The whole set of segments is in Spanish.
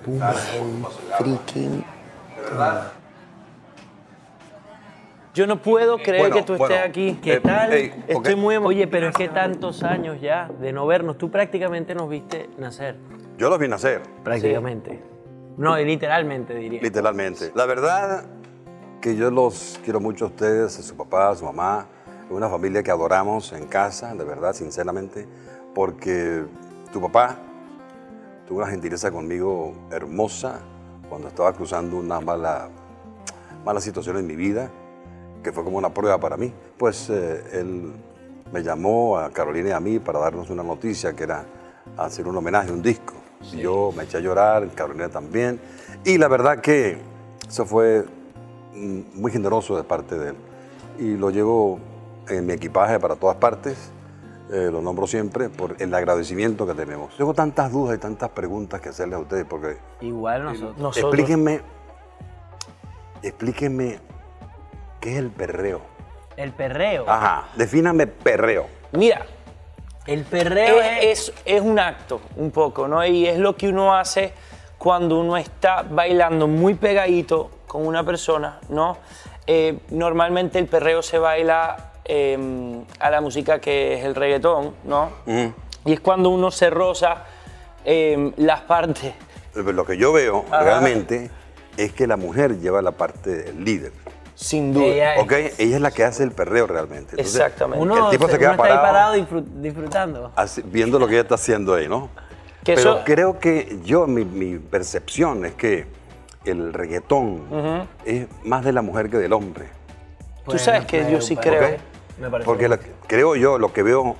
freaking. Yo no puedo creer que tú estés aquí. ¿Qué tal? Estoy muy emocionado. Oye, pero es que tantos años ya de no vernos. Tú prácticamente nos viste nacer. Yo los vi nacer. Prácticamente. Sí. No, literalmente diría. Literalmente. La verdad que yo los quiero mucho a ustedes, a su papá, a su mamá. Es una familia que adoramos en casa, de verdad, sinceramente. Porque tu papá tuvo una gentileza conmigo hermosa cuando estaba cruzando una mala situación en mi vida, que fue como una prueba para mí. Pues él me llamó a Carolina y a mí para darnos una noticia que era hacer un homenaje, un disco. Sí. Yo me eché a llorar, Carolina también. Y la verdad que eso fue muy generoso de parte de él. Y lo llevo en mi equipaje para todas partes. Lo nombro siempre por el agradecimiento que tenemos. Tengo tantas dudas y tantas preguntas que hacerles a ustedes porque... Igual nosotros. Explíquenme ¿qué es el perreo? ¿El perreo? Ajá, defíname perreo. Mira, el perreo es un acto, un poco, ¿no? Y es lo que uno hace cuando uno está bailando muy pegadito con una persona, ¿no? Normalmente el perreo se baila a la música que es el reggaetón, ¿no? Y es cuando uno se roza las partes. Lo que yo veo realmente es que la mujer lleva la parte del líder. Sin duda. Ella es la que hace el perreo realmente. Entonces, exactamente. El tipo se queda está ahí parado disfrutando. Viendo lo que ella está haciendo ahí, ¿no? Pero creo que mi percepción es que el reggaetón es más de la mujer que del hombre. Tú sabes que yo sí creo. Porque creo yo, lo que veo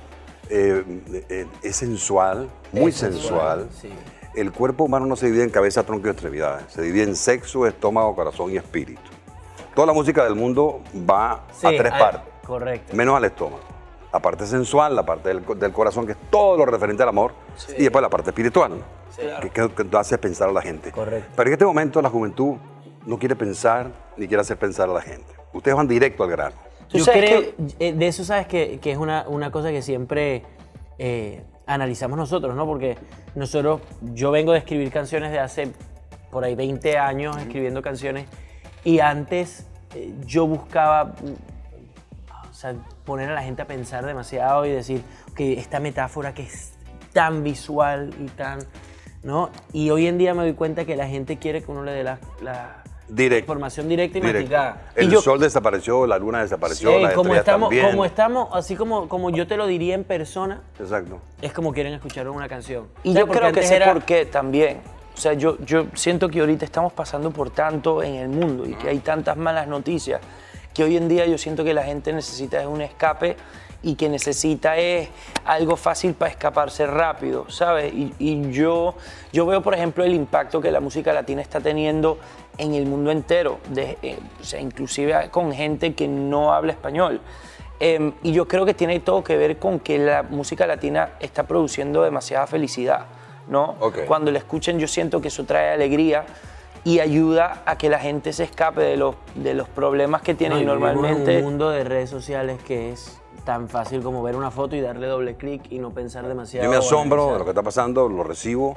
es sensual, muy sensual. Sí. El cuerpo humano no se divide en cabeza, tronco y extremidades. Se divide en sexo, estómago, corazón y espíritu. Toda la música del mundo va a tres partes. Correcto. Menos al estómago. La parte sensual, la parte del corazón, que es todo lo referente al amor, y después la parte espiritual, ¿no? Sí, que hace pensar a la gente. Correcto. Pero en este momento la juventud no quiere pensar ni quiere hacer pensar a la gente. Ustedes van directo al grano. Yo creo, de eso sabes que es una cosa que siempre analizamos nosotros, ¿no? Porque yo vengo de escribir canciones de hace por ahí 20 años, escribiendo canciones, y antes yo buscaba poner a la gente a pensar demasiado y decir, que esta metáfora que es tan visual y tan, ¿no? Y hoy en día me doy cuenta que la gente quiere que uno le dé la información directa y masticada. El sol desapareció, la luna desapareció, las estrellas también. Como estamos, así como yo te lo diría en persona, exacto, es como quieren escuchar una canción. Y yo creo que sé por qué también. O sea, yo siento que ahorita estamos pasando por tanto en el mundo y que hay tantas malas noticias que hoy en día yo siento que la gente necesita un escape y que necesita es algo fácil para escaparse rápido, ¿sabes? Y yo veo, por ejemplo, el impacto que la música latina está teniendo en el mundo entero, o sea, inclusive con gente que no habla español. Y yo creo que tiene todo que ver con que la música latina está produciendo demasiada felicidad, ¿no? Okay. Cuando la escuchen yo siento que eso trae alegría y ayuda a que la gente se escape de los problemas que tienen normalmente. En un mundo de redes sociales que es tan fácil como ver una foto y darle doble clic y no pensar demasiado. Yo me asombro de lo que está pasando, lo recibo,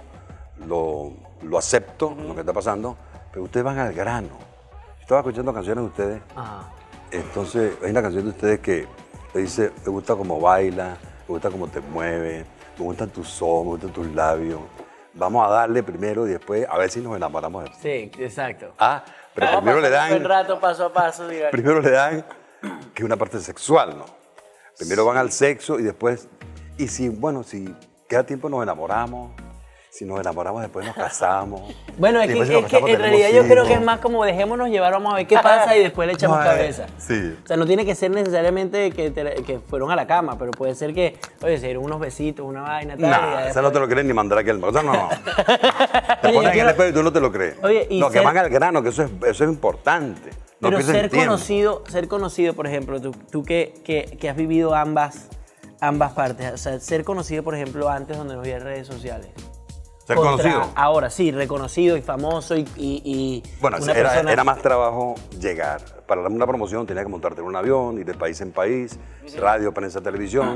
lo acepto, lo que está pasando, pero ustedes van al grano. Yo estaba escuchando canciones de ustedes, entonces hay una canción de ustedes que le dice, me gusta cómo baila, me gusta cómo te mueve, me gustan tus ojos, me gustan tus labios. Vamos a darle primero y después a ver si nos enamoramos de Sí, exacto. Pero primero le dan... Un rato, paso a paso, digamos. Primero le dan que es una parte sexual, ¿no? Primero van al sexo y después... Y si queda tiempo nos enamoramos. Si nos enamoramos después nos casamos. Bueno, es que en realidad yo creo que es más como dejémonos llevar, vamos a ver qué pasa y después le echamos cabeza. Sí. O sea, no tiene que ser necesariamente que fueron a la cama, pero puede ser que, oye, se dieron unos besitos, una vaina, tal. No, esa no te lo crees ni mandar aquí al mar. O sea, no. Te ponen en el espejo y tú no te lo crees. Oye, no, que van al grano, que eso es importante. No, pero ser conocido, por ejemplo, tú que has vivido ambas partes, o sea, ser conocido, por ejemplo, antes donde no había redes sociales. Ser conocido. Ahora sí, reconocido y famoso y bueno, era más trabajo llegar. Para una promoción tenía que montarte en un avión, ir de país en país, radio, prensa, televisión.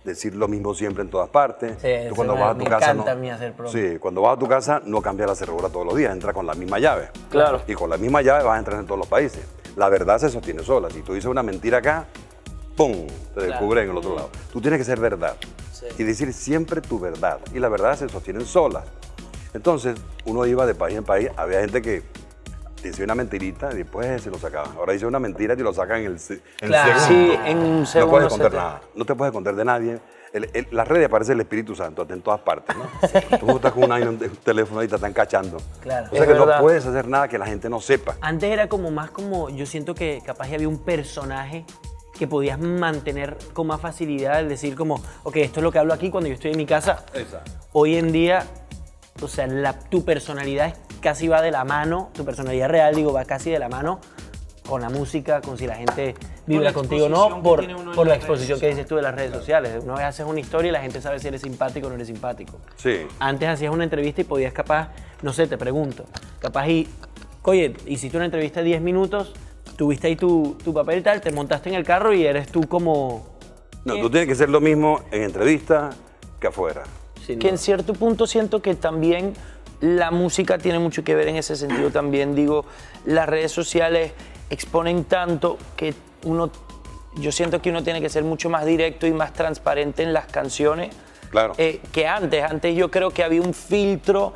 decir lo mismo siempre en todas partes. Sí, tú cuando vas a tu casa encanta a mí hacer promo. Sí, cuando vas a tu casa no cambias la cerradura todos los días, entras con la misma llave. Claro. Y con la misma llave vas a entrar en todos los países. La verdad se sostiene sola. Si tú dices una mentira acá, ¡pum!, te descubren en el otro lado. Tú tienes que ser verdad y decir siempre tu verdad. Y la verdad se sostienen solas. Entonces, uno iba de país en país, había gente que decía una mentirita y después se lo sacaban. Ahora dice una mentira y lo sacan en el segundo. Sí, en un segundo. No puedes esconder nada. No te puedes esconder de nadie. Las redes aparece el Espíritu Santo en todas partes, ¿no? Tú estás con un teléfono y te están cachando. Claro. O sea que no puedes hacer nada que la gente no sepa. Antes era como más como, yo siento que capaz había un personaje que podías mantener con más facilidad, el decir como, ok, esto es lo que hablo aquí cuando yo estoy en mi casa. Exacto. Hoy en día, o sea, tu personalidad casi va de la mano, tu personalidad real, digo, va casi de la mano con la música, con si la gente vibra contigo o no, por la exposición que dices tú de las redes sociales. Una vez haces una historia y la gente sabe si eres simpático o no eres simpático. Sí. Antes hacías una entrevista y podías capaz, no sé, te pregunto, capaz oye, hiciste una entrevista de 10 minutos, tuviste ahí tu papel y tal, te montaste en el carro y eres tú como... No, tú tienes que ser lo mismo en entrevista que afuera. Que en cierto punto siento que también la música tiene mucho que ver en ese sentido también. Digo, las redes sociales exponen tanto que yo siento que uno tiene que ser mucho más directo y más transparente en las canciones. Claro. Que antes. Antes yo creo que había un filtro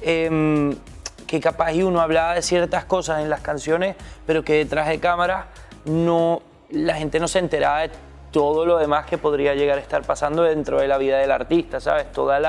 que capaz y uno hablaba de ciertas cosas en las canciones, pero que detrás de cámara la gente no se enteraba de todo lo demás que podría llegar a estar pasando dentro de la vida del artista, ¿sabes?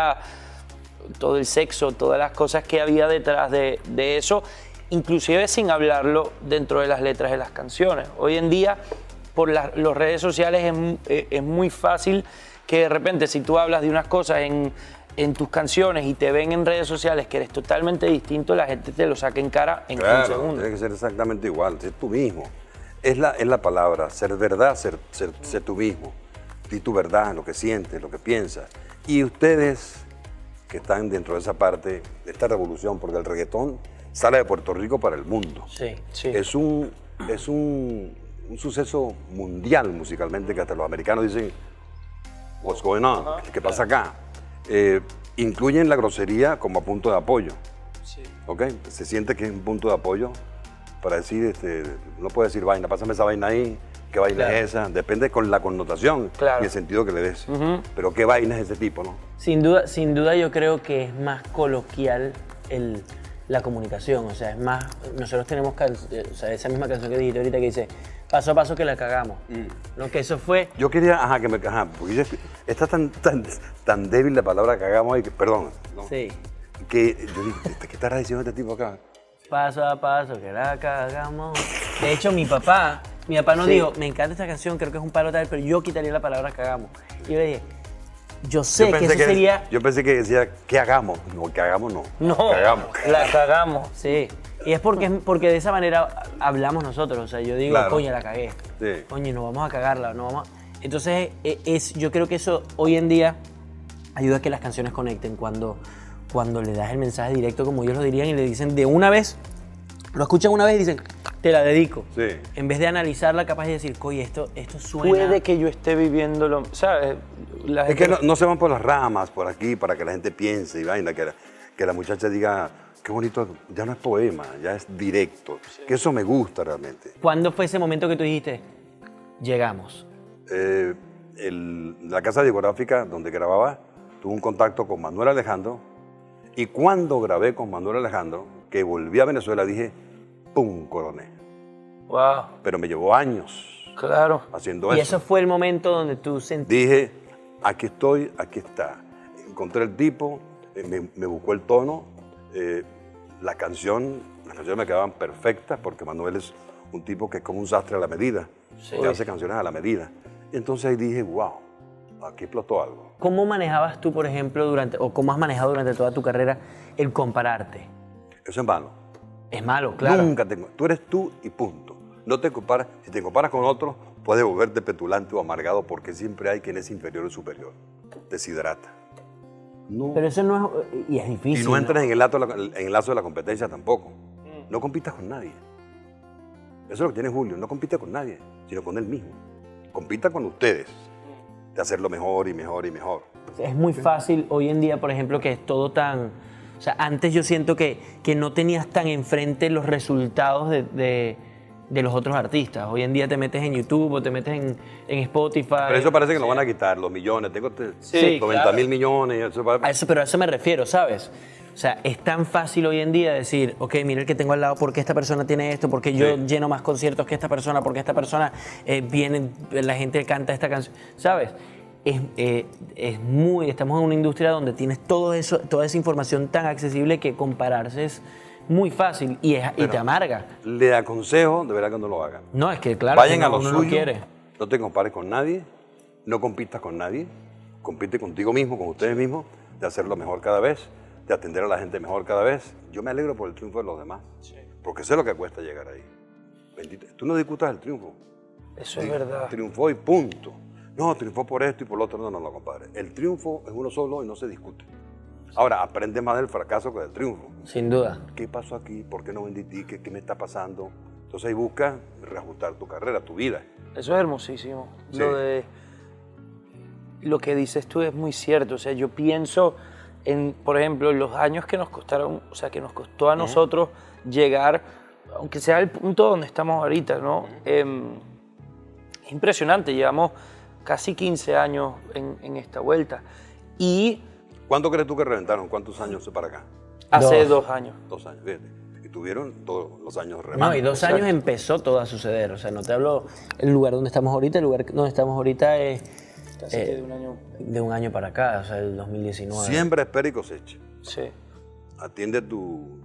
Todo el sexo, todas las cosas que había detrás de eso, inclusive sin hablarlo dentro de las letras de las canciones. Hoy en día, por las redes sociales es muy fácil que de repente si tú hablas de unas cosas en tus canciones y te ven en redes sociales que eres totalmente distinto, la gente te lo saca en cara en un segundo. Tiene que ser exactamente igual, ser tú mismo. Es la palabra, ser verdad, ser tú mismo. Di tu verdad, lo que sientes, lo que piensas. Y ustedes que están dentro de esa parte, de esta revolución, porque el reggaetón sale de Puerto Rico para el mundo. Sí. Es un suceso mundial musicalmente, que hasta los americanos dicen, what's going on? ¿Qué pasa acá? Incluyen la grosería como punto de apoyo. ¿Ok? Se siente que es un punto de apoyo para decir, no puedes decir vaina, pásame esa vaina ahí, qué vaina es esa, depende con la connotación y el sentido que le des. Pero qué vaina es ese tipo, ¿no? Sin duda yo creo que es más coloquial la comunicación, o sea, es más, nosotros tenemos esa misma canción que dijiste ahorita que dice, paso a paso que la cagamos, ¿no? Que eso fue... Yo quería, porque está tan débil la palabra cagamos ahí, perdón, ¿no? Sí. Que yo dije, ¿qué estará diciendo este tipo acá? Paso a paso que la cagamos. De hecho, mi papá nos dijo, me encanta esta canción, creo que es un palo tal, pero yo quitaría la palabra cagamos. Y yo le dije, yo sé que eso sería... Yo pensé que decía, ¿qué hagamos? No, que hagamos no. No, cagamos. la cagamos. Sí. Y es porque de esa manera hablamos nosotros. O sea, yo digo, claro. Coño, la cagué. Sí. Coño, no vamos a cagarla, no vamos a... Entonces, yo creo que eso hoy en día ayuda a que las canciones conecten cuando le das el mensaje directo, como ellos lo dirían, y le dicen de una vez, lo escuchan una vez y dicen, te la dedico. Sí. En vez de analizarla, capaz de decir, oye, esto suena... Puede que yo esté viviéndolo, ¿sabes? Es que no se van por las ramas, por aquí, para que la gente piense y vaina, que la muchacha diga, qué bonito, ya no es poema, ya es directo. Sí. Que eso me gusta realmente. ¿Cuándo fue ese momento que tú dijiste, llegamos? La casa discográfica donde grababa, tuve un contacto con Manuel Alejandro, y cuando grabé con Manuel Alejandro, que volví a Venezuela, dije, ¡pum!, coroné. Wow. Pero me llevó años haciendo eso. Y eso fue el momento donde tú sentiste... Dije, aquí estoy, aquí está. Encontré el tipo, me buscó el tono, las canciones me quedaban perfectas porque Manuel es un tipo que es como un sastre a la medida, que hace canciones a la medida. Entonces ahí dije, wow, aquí explotó algo. ¿Cómo manejabas tú, por ejemplo, o cómo has manejado durante toda tu carrera el compararte? Eso es malo. Es malo, claro. Nunca tú eres tú y punto. No te comparas, si te comparas con otros, puedes volverte petulante o amargado porque siempre hay quien es inferior o superior. Deshidrata. No. Pero eso no es... Y es difícil. Y no entras en el lazo de la competencia tampoco. No compitas con nadie. Eso es lo que tiene Julio. No compite con nadie, sino con él mismo. Compita con ustedes. de hacerlo mejor y mejor y mejor. Es muy fácil hoy en día, por ejemplo, que es todo tan... O sea, antes yo siento que no tenías tan enfrente los resultados de los otros artistas. Hoy en día te metes en YouTube o te metes en Spotify. Pero eso parece que nos van a quitar los millones. Tengo 90.000 millones. Pero a eso me refiero, ¿sabes? O sea, es tan fácil hoy en día decir, ok, mira el que tengo al lado, ¿por qué esta persona tiene esto? ¿Por qué yo lleno más conciertos que esta persona? ¿Por qué esta persona viene, la gente canta esta canción? ¿Sabes? Estamos en una industria donde tienes todo eso, toda esa información tan accesible que compararse es muy fácil y te amarga. Le aconsejo, de verdad, que no lo hagan. No, es que claro, vayan que a lo uno suyo, no quiere. no te compares con nadie, no compitas con nadie, compite contigo mismo, con ustedes mismos, de hacerlo mejor cada vez, de atender a la gente mejor cada vez. Yo me alegro por el triunfo de los demás, porque sé lo que cuesta llegar ahí. Bendito. Tú no discutas el triunfo. Eso es verdad. Triunfó y punto. No, triunfó por esto y por lo otro. No, compadre. El triunfo es uno solo y no se discute. Ahora, aprende más del fracaso que del triunfo. Sin duda. ¿Qué pasó aquí? ¿Por qué no vendí tickets? ¿Qué me está pasando? Entonces ahí busca reajustar tu carrera, tu vida. Eso es hermosísimo. Sí. Lo que dices tú es muy cierto. O sea, yo pienso en, por ejemplo, los años que nos costaron, o sea, que nos costó a nosotros llegar, aunque sea el punto donde estamos ahorita, ¿no? Es impresionante. Llevamos casi 15 años en esta vuelta. Y ¿cuánto crees tú que reventaron? ¿Cuántos años para acá? hace 2 años. 2 años, fíjate. Y tuvieron todos los años remando. No, y 2 años empezó todo a suceder. O sea, no te hablo el lugar donde estamos ahorita. El lugar donde estamos ahorita es Casi que de un año para acá, o sea, el 2019. Siembra, espera y cosecha. Sí. Atiende tu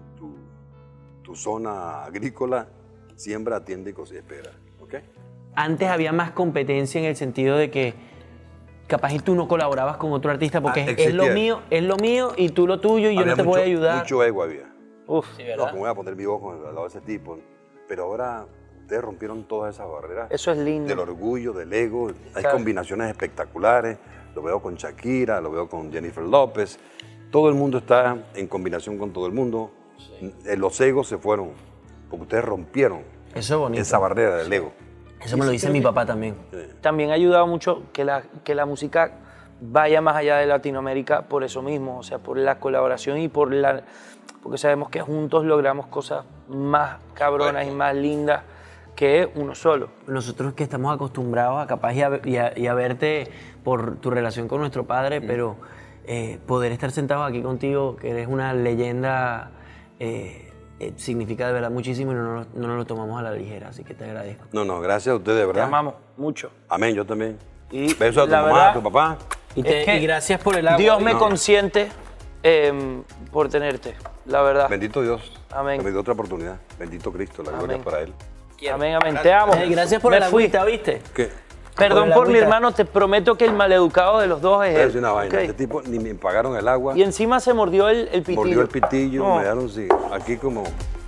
zona agrícola, siembra, atiende y cosecha, espera. ¿Ok? Antes había más competencia en el sentido de que capaz y tú no colaborabas con otro artista porque es lo mío y tú lo tuyo y yo no te voy a ayudar. Mucho ego había. Uf, Sí, No, ¿verdad? como voy a poner mi ojo al lado de ese tipo. Pero ahora ustedes rompieron todas esas barreras. eso es lindo. Del orgullo, del ego. Hay Claro. combinaciones espectaculares. Lo veo con Shakira, lo veo con Jennifer López. Todo el mundo está en combinación con todo el mundo. Los egos se fueron, porque ustedes rompieron Eso es bonito. esa barrera del ego. Eso me lo dice mi papá también. También ha ayudado mucho que la música vaya más allá de Latinoamérica por eso mismo, o sea, por la colaboración y porque sabemos que juntos logramos cosas más cabronas y más lindas que uno solo. Nosotros que estamos acostumbrados a capaz y a verte por tu relación con nuestro padre, pero poder estar sentados aquí contigo, que eres una leyenda, significa de verdad muchísimo y no nos lo tomamos a la ligera, así que te agradezco. No, gracias a ustedes, de Te verdad. amamos mucho. Amén, yo también. Y Besos a tu la mamá, verdad, a tu papá. Y Es que gracias por el agua. Dios me No. consiente por tenerte, la verdad. Bendito Dios. Amén. Que me dio otra oportunidad. Bendito Cristo, la gloria Amén. es para Él. Amén, amén. Te amo. Gracias por Me el fui. agüita, ¿viste? ¿Qué? Perdón la por mi agüita. hermano, te prometo que el maleducado de los dos es Es él. una vaina. ¿ok? Este tipo ni me pagaron el agua. Y encima se mordió el pitillo. Mordió el pitillo, No. me dejaron sí, aquí como